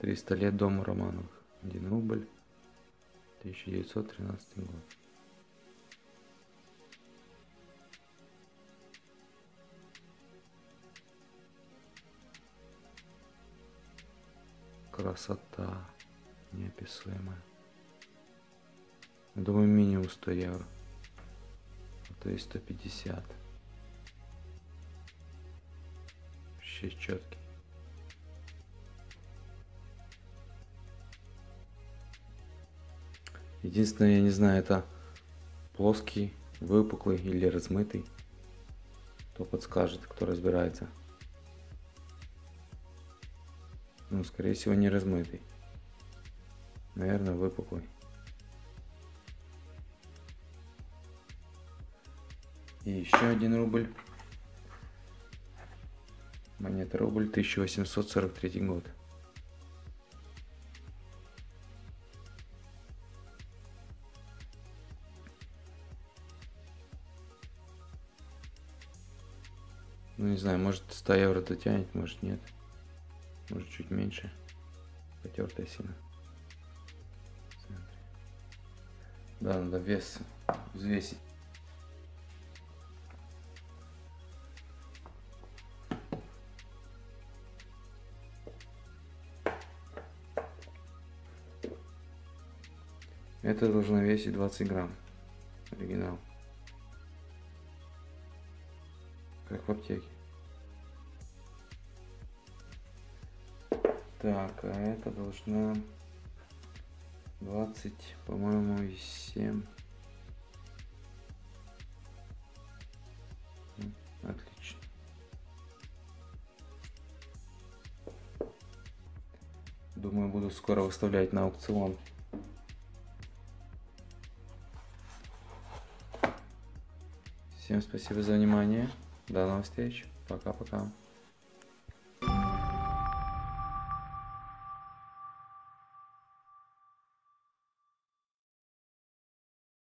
300 лет дому Романовых. 1 рубль. 1913 год. Красота неописуемая. Думаю, минимум 100 евро. А то и 150. Вообще четкий. Единственное, я не знаю, это плоский, выпуклый или размытый. Кто подскажет, кто разбирается. Ну, скорее всего, не размытый. Наверное, выпуклый. И еще 1 рубль. Монета рубль, 1843 год. Ну, не знаю, может 100 евро дотянет, может нет. Может чуть меньше. Потертая сильно. Да, надо вес взвесить. Это должно весить 20 грамм. Оригинал. Как в аптеке. Так, а это должно 20, по-моему, и 7. Отлично. Думаю, буду скоро выставлять на аукцион. Всем спасибо за внимание. До новых встреч. Пока-пока.